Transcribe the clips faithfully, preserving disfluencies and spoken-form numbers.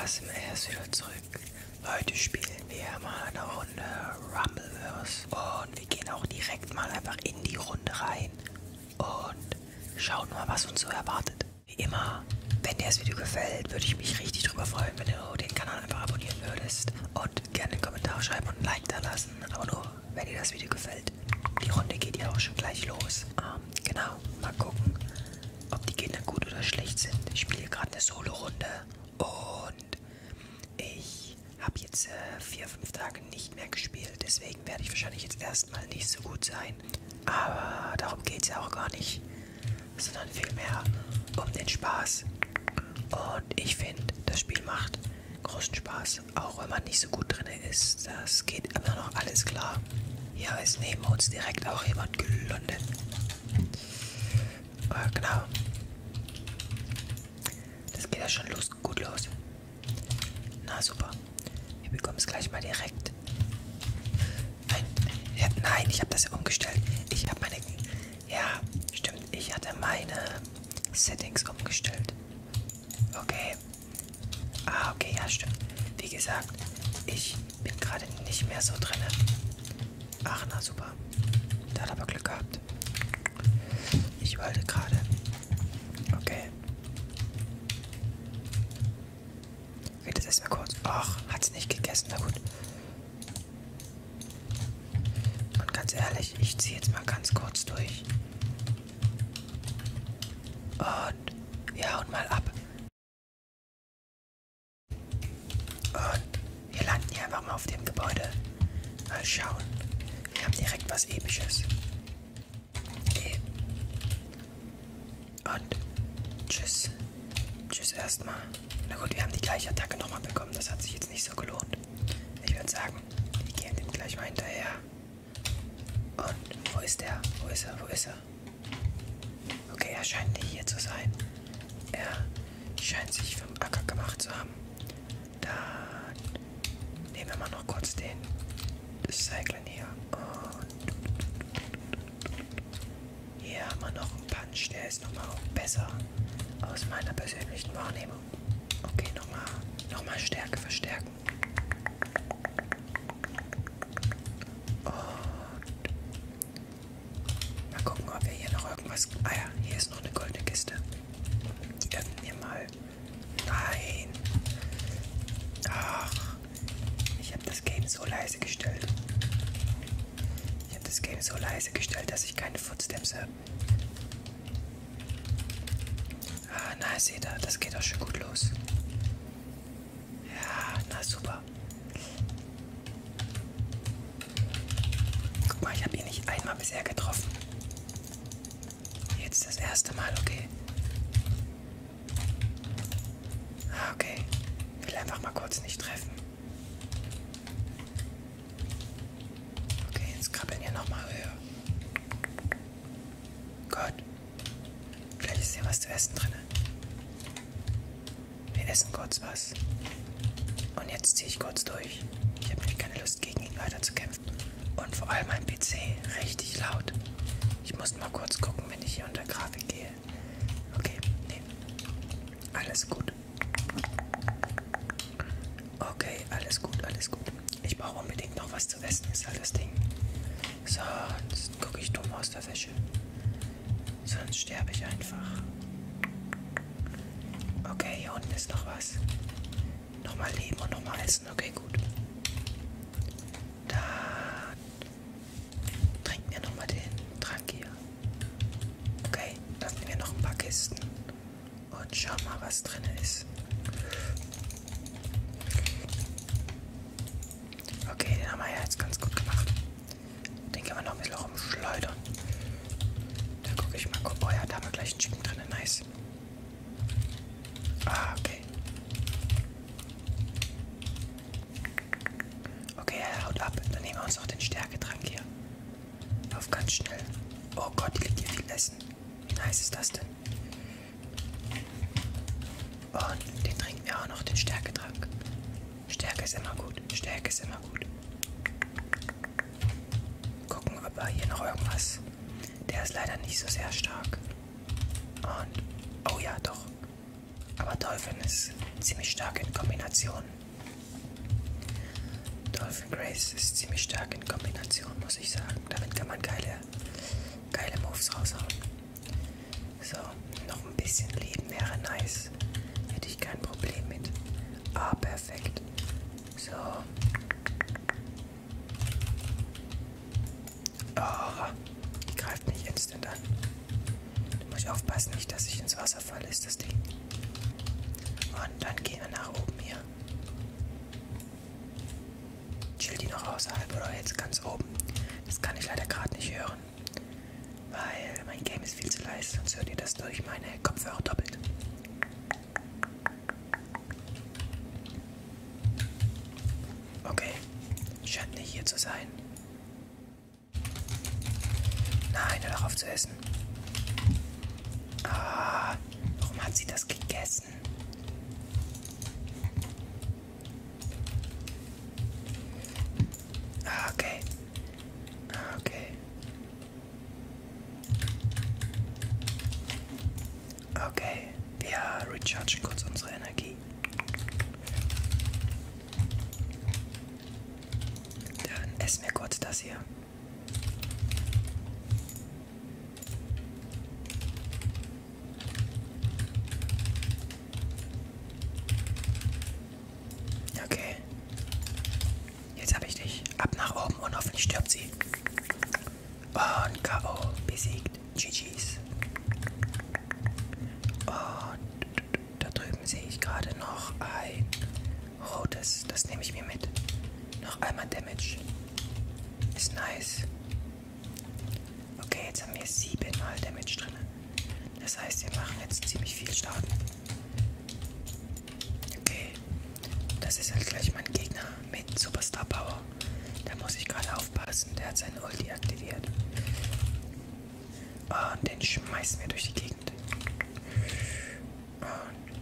A S M R ist wieder zurück. Heute spielen wir mal eine Runde Rumbleverse. Und wir gehen auch direkt mal einfach in die Runde rein. Und schauen mal, was uns so erwartet. Wie immer, wenn dir das Video gefällt, würde ich mich richtig drüber freuen, wenn du den Kanal einfach abonnieren würdest. Und gerne einen Kommentar schreiben und ein Like da lassen. Aber nur, wenn dir das Video gefällt. Die Runde geht ja auch schon gleich los. Ähm, genau, mal gucken, ob die Gegner gut oder schlecht sind. Ich spiele hier gerade eine Solo-Runde. Und ich habe jetzt äh, vier, fünf Tage nicht mehr gespielt. Deswegen werde ich wahrscheinlich jetzt erstmal nicht so gut sein. Aber darum geht es ja auch gar nicht. Sondern vielmehr um den Spaß. Und ich finde, das Spiel macht großen Spaß. Auch wenn man nicht so gut drin ist. Das geht immer noch alles klar. Hier ist neben uns direkt auch jemand gelandet. Äh, genau. Das geht ja schon los, gut los. Na super. Wir bekommen es gleich mal direkt. Nein, ja, nein, ich habe das ja umgestellt. Ich habe meine... Ja, stimmt. Ich hatte meine Settings umgestellt. Okay. Ah, okay, ja, stimmt. Wie gesagt, ich bin gerade nicht mehr so drin. Ach, na super. Da hat aber Glück gehabt. Ich wollte gerade... Okay. Redet erstmal kurz. Ach, hat's nicht gegessen, na gut. Und ganz ehrlich, ich ziehe jetzt mal ganz kurz durch. Und wir hauen mal ab. Und wir landen hier einfach mal auf dem Gebäude. Mal schauen. Wir haben direkt was Episches. Und tschüss. Tschüss erstmal. Na gut, wir haben die gleiche Attacke nochmal bekommen. Das hat sich jetzt nicht so gelohnt. Ich würde sagen, wir gehen dem gleich mal hinterher. Und wo ist der? Wo ist er? Wo ist er? Okay, er scheint nicht hier zu sein. Er scheint sich vom Acker gemacht zu haben. Dann nehmen wir mal noch kurz den Cyclen hier. Und hier haben wir noch einen Punch. Der ist nochmal besser aus meiner persönlichen Wahrnehmung. Okay, nochmal noch mal Stärke verstärken. Und mal gucken, ob wir hier noch irgendwas... Ah ja, hier ist noch eine goldene Kiste. Die öffnen wir mal. Nein. Ach, ich habe das Game so leise gestellt. Ich habe das Game so leise gestellt, dass ich keine Footsteps habe. Ah, na, seht ihr, das geht doch schon gut los. Ja, na super. Guck mal, ich habe ihn nicht einmal bisher getroffen. Jetzt das erste Mal, okay. Ah, okay. Ich will einfach mal kurz nicht treffen. Okay, jetzt krabbeln wir nochmal höher. Gott. Vielleicht ist hier was zu essen drin. Wir essen kurz was. Und jetzt ziehe ich kurz durch. Ich habe nämlich keine Lust, gegen ihn weiter zu kämpfen. Und vor allem mein P C richtig laut. Ich muss mal kurz gucken, wenn ich hier unter Grafik gehe. Okay, nee. Alles gut. Okay, alles gut, alles gut. Ich brauche unbedingt noch was zu essen, ist halt das Ding. Sonst gucke ich dumm aus der Wäsche. Sonst sterbe ich einfach. Okay, hier unten ist noch was. Nochmal leben und nochmal essen. Okay, gut. Dann trinken wir nochmal den Trank hier. Okay, öffnen wir noch ein paar Kisten. Und schauen mal, was drin ist. Okay, den haben wir ja jetzt ganz gut gemacht. Den können wir noch ein bisschen rumschleudern. Da gucke ich mal. Oh ja, da haben wir gleich einen Chicken drin. Nice. Ah, okay. Okay, er haut ab. Dann nehmen wir uns noch den Stärketrank hier. Auf ganz schnell. Oh Gott, die liegt hier viel Essen. Wie nice ist das denn? Und den trinken wir auch noch, den Stärketrank. Stärke ist immer gut. Stärke ist immer gut. Gucken, ob er hier noch irgendwas... Der ist leider nicht so sehr stark. Und... Oh ja, doch. Aber Dolphin ist ziemlich stark in Kombination. Dolphin Grace ist ziemlich stark in Kombination, muss ich sagen. Damit kann man geile, geile Moves raushauen. So, noch ein bisschen Leben wäre nice. Hätte ich kein Problem mit. Ah, perfekt. So. Oh, die greift mich instant an. Da muss ich aufpassen, nicht, dass ich ins Wasser falle, ist das Ding. Und dann gehen wir nach oben hier. Chill die noch außerhalb oder jetzt ganz oben? Das kann ich leider gerade nicht hören. Weil mein Game ist viel zu leise, sonst hört ihr das durch meine Kopfhörer doppelt. Okay, scheint nicht hier zu sein. Nein, hör doch auf zu essen. Ah, warum hat sie das gegessen? Ah, okay. Ah, okay. Okay, wir rechargen kurz unsere Energie. Dann essen wir kurz das hier. Okay. Jetzt habe ich dich. Ab nach oben und hoffentlich stirbt sie. Und K O besiegt. G G's. Und da drüben sehe ich gerade noch ein rotes. Das nehme ich mir mit. Noch einmal Damage. Ist nice. Okay, jetzt haben wir siebenmal Damage drin. Das heißt, wir machen jetzt ziemlich viel Schaden. Okay. Das ist halt gleich mein Gegner mit Superstar Power. Da muss ich gerade aufpassen. Der hat seine Ulti aktiviert. Und den schmeißen wir durch die Gegend. Und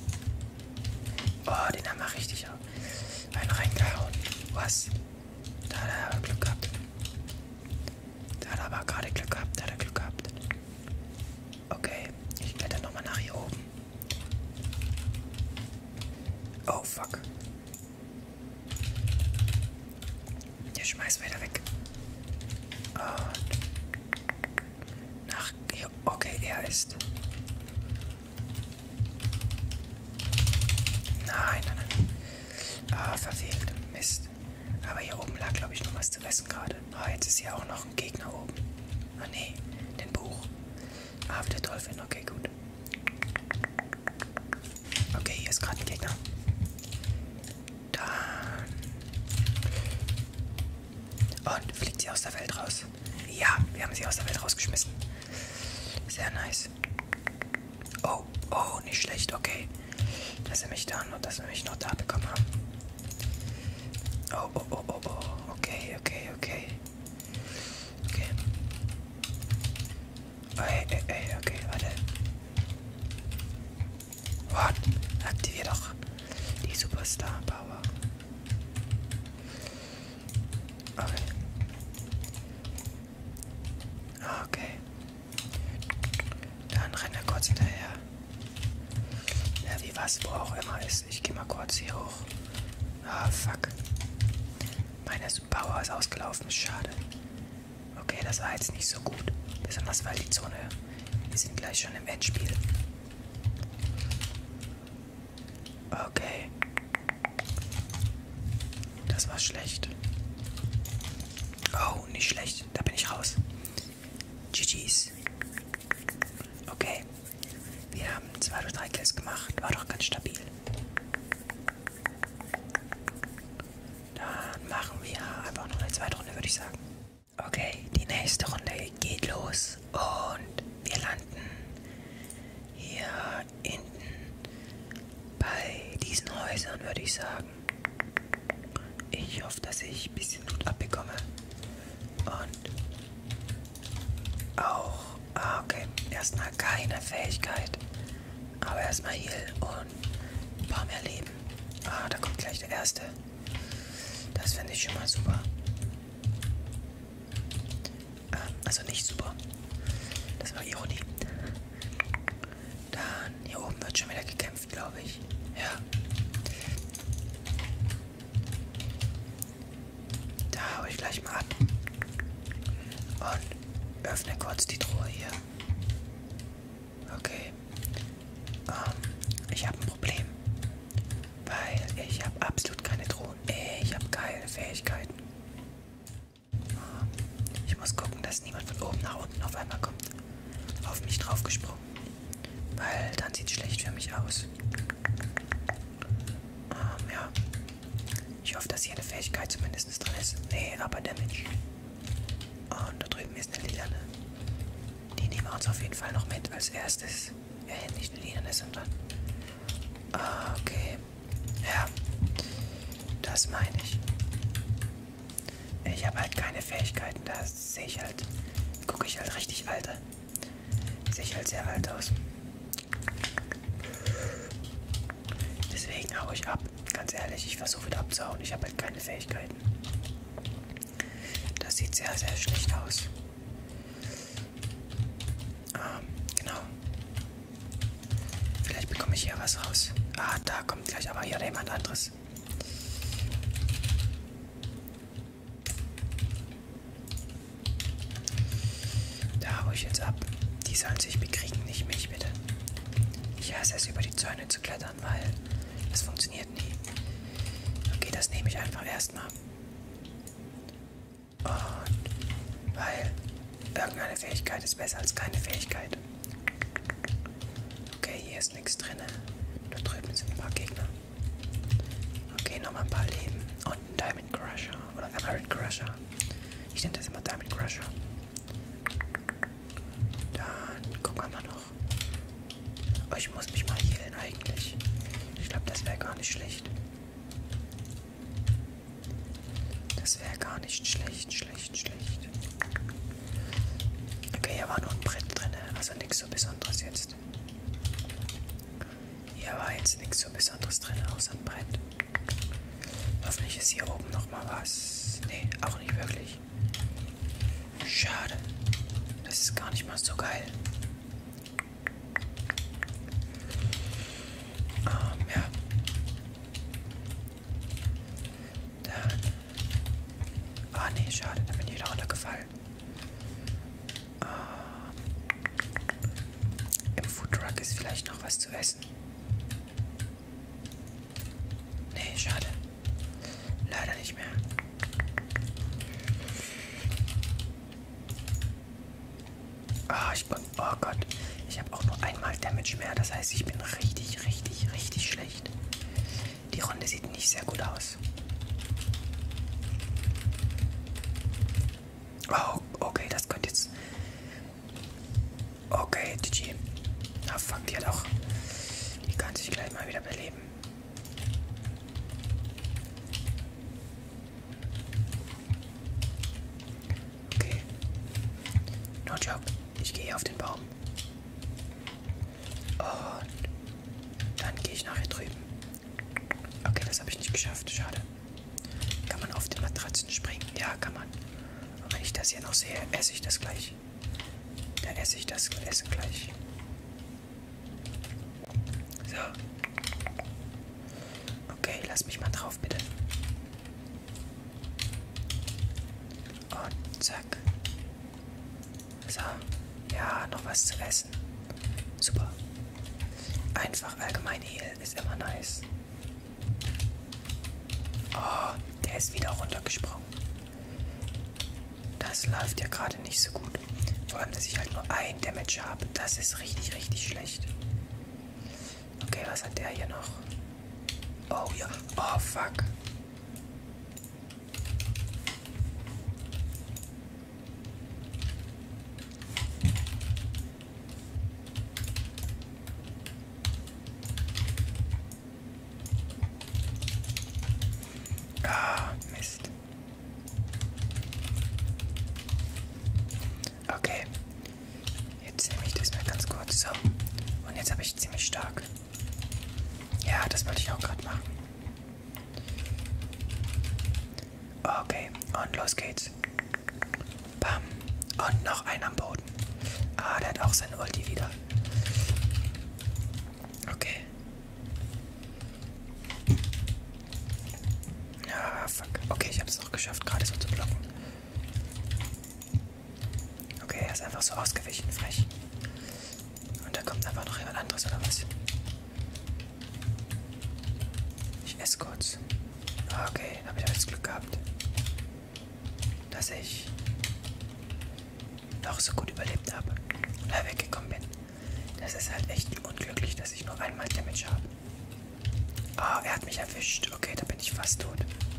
oh, den haben wir richtig einen reingehauen. Was? Da hat er aber Glück gehabt. Da hat er aber gerade Glück gehabt. Da hat er Glück gehabt. Okay, ich kletter nochmal nach hier oben. Oh, fuck. Der schmeißt weiter weg. Und nach hier. Okay, er ist. Nein, nein, nein. Ah, verfehlt. Mist. Aber hier oben lag, glaube ich, noch was zu essen gerade. Ah, jetzt ist hier auch noch ein Gegner oben. Ah, nee. Den Buch. Ah, der Dolphin. Okay, gut. Okay, hier ist gerade ein Gegner. Dann. Und fliegt sie aus der Welt raus. Ja, wir haben sie aus der Welt rausgeschmissen. Sehr nice. Oh, oh, nicht schlecht, okay. Dass sie mich da und dass wir mich noch da bekommen haben. Oh, oh, oh, oh, oh. Okay, okay, okay. Okay. Ey, ey, ey, okay, warte. What? Aktivier doch die Superstar Power. Okay. Okay. Dann renn er kurz hinterher. Ja, wie was, wo auch immer ist. Ich gehe mal kurz hier hoch. Ah, fuck. Meine Power ist ausgelaufen, schade. Okay, das war jetzt nicht so gut. Besonders weil die Zone, wir sind gleich schon im Endspiel. Okay. Das war schlecht. Oh, nicht schlecht. Da bin ich raus. G G's. Okay. Wir haben zwei oder drei Kills gemacht. War doch ganz stabil. Dann machen wir einfach noch eine zweite Runde, würde ich sagen. Okay, die nächste Runde geht los. Und wir landen hier hinten bei diesen Häusern, würde ich sagen. Ich hoffe, dass ich ein bisschen Loot abbekomme. Und auch, ah, okay, erstmal keine Fähigkeit. Aber erstmal Heal und ein paar mehr Leben. Ah, da kommt gleich der erste. Das finde ich schon mal super. Ähm, also nicht super. Das war Ironie. Dann hier oben wird Hat schon wieder gekämpft, glaube ich. Ja. Da hau ich gleich mal ab. Und öffne kurz die Truhe hier. Okay. Um, ich habe ein Problem. Weil ich habe absolut keine Truhen. Ich habe keine Fähigkeiten. Um, ich muss gucken, dass niemand von oben nach unten auf einmal kommt. Auf mich draufgesprungen. Weil dann sieht es schlecht für mich aus. Um, ja. Ich hoffe, dass hier eine Fähigkeit zumindest drin ist. Nee, aber Damage. Und da drüben ist eine Lilane. Die nehmen wir uns auf jeden Fall noch mit als erstes. Äh, nicht eine Lilane, sondern... Ah, okay. Ja. Das meine ich. Ich habe halt keine Fähigkeiten. Da sehe ich halt... Gucke ich halt richtig alt. Sehe ich halt sehr alt aus. Deswegen haue ich ab. Ganz ehrlich, ich versuche wieder abzuhauen. Ich habe halt keine Fähigkeiten. Das sieht sehr, sehr schlecht aus. Ähm, genau. Vielleicht bekomme ich hier was raus. Ah, da kommt gleich aber hier jemand anderes. Da haue ich jetzt ab. Die sollen sich bekriegen, nicht mich, bitte. Ich hasse es, über die Zäune zu klettern, weil das funktioniert nie. Okay, das nehme ich einfach erstmal. Und weil irgendeine Fähigkeit ist besser als keine Fähigkeit. Okay, hier ist nichts drin. Da drüben sind ein paar Gegner. Okay, nochmal ein paar Leben. Und ein Diamond Crusher. Oder Emerald Crusher. Ich nenne das immer Diamond Crusher. Dann gucken wir mal noch. Oh, ich muss mich mal healen eigentlich. Ich glaube, das wäre gar nicht schlecht. Das wäre gar nicht schlecht, schlecht, schlecht. Okay, hier war nur ein Brett drin, also nichts so Besonderes jetzt. Hier war jetzt nichts so Besonderes drin, außer ein Brett. Hoffentlich ist hier oben nochmal was. Nee, auch nicht wirklich. Schade. Das ist gar nicht mal so geil. Um, ja. Dann. Ah, nee, schade, da bin ich wieder runtergefallen. Um, Im Foodtruck ist vielleicht noch was zu essen. Nee, schade. Leider nicht mehr. Ah, ich bin. Oh Gott. Ich habe auch nur einmal Damage mehr. Das heißt, ich bin richtig, richtig, richtig schlecht. Die Runde sieht nicht sehr gut aus. Oh, okay, das könnte jetzt... Okay, G G. Ah, fuck, die hat auch... Die kann sich gleich mal wieder beleben. Okay. No joke. Ich gehe auf den Baum. Und dann gehe ich nachher drüben. Okay, das habe ich nicht geschafft. Schade. Kann man auf den Matratzen springen? Ja, kann man. Und wenn ich das hier noch sehe, esse ich das gleich. Da esse ich das Essen gleich. So. Okay, lass mich mal drauf, bitte. Und zack. So. Ja, noch was zu essen. Super. Einfach allgemein Heal ist immer nice. Oh, der ist wieder runtergesprungen. Das läuft ja gerade nicht so gut. Vor allem, dass ich halt nur ein Damage habe. Das ist richtig, richtig schlecht. Okay, was hat der hier noch? Oh ja. Oh, fuck. Ah, Mist. Okay. Jetzt nehme ich das mal ganz kurz so. Und jetzt habe ich ziemlich stark. Ja, das wollte ich auch gerade machen. Okay, und los geht's. Bam. Und noch ein am Boden. Ah, der hat auch seine Ulti wieder. Okay. Ich esse kurz. Okay, dann habe ich jetzt Glück gehabt, dass ich noch so gut überlebt habe und da weggekommen bin. Das ist halt echt unglücklich, dass ich nur einmal Damage habe. Ah, oh, er hat mich erwischt. Okay, da bin ich fast tot.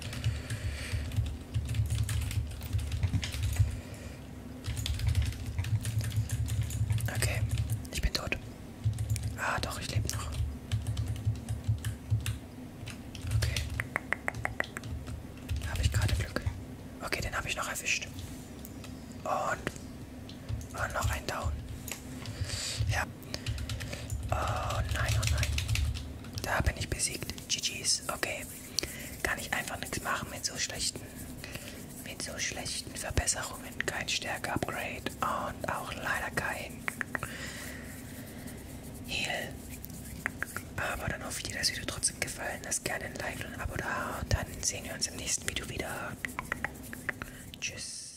Okay, ich bin tot. Ah, doch, ich lebe noch. Okay. Da habe ich gerade Glück. Okay, den habe ich noch erwischt. Und, und noch ein Down. Ja. Oh nein, oh nein. Da bin ich besiegt. G G's. Okay. Kann ich einfach nichts machen mit so schlechten, mit so schlechten Verbesserungen. Kein Stärke-Upgrade und auch leider kein Heal. Aber dann hoffe ich dir das Video trotzdem gefallen. Lasst gerne ein Like und ein Abo da und dann sehen wir uns im nächsten Video wieder. Tschüss.